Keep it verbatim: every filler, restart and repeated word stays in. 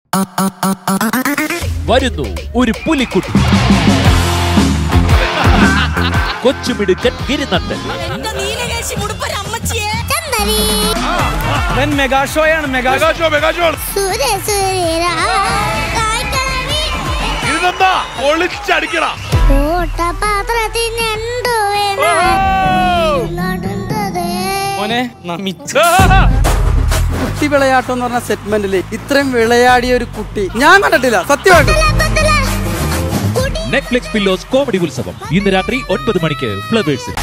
വരുന്നു ഒരു പുലിക്കുട്ടി. കൊച്ചുമിടുക്കൻ ഗിരിനട്ടൻ. മെഗാ ഷോയാണ്. മെഗാ ഷോ മെഗാ ഷോ ഒളിച്ചടിക്കടാ. മോനെ കുട്ടി വിളയാട്ടം എന്ന് പറഞ്ഞ സെഗ്മെന്റില് ഇത്രയും വിളയാടിയ ഒരു കുട്ടി ഞാൻ കണ്ടിട്ടില്ല സത്യമായിട്ടും. നെറ്റ്ഫ്ലിക്സ് പില്ലോസ് കോമഡി ഉത്സവം ഇന്ന് രാത്രി ഒൻപത് മണിക്ക് ഫ്ലവേഴ്സിൽ.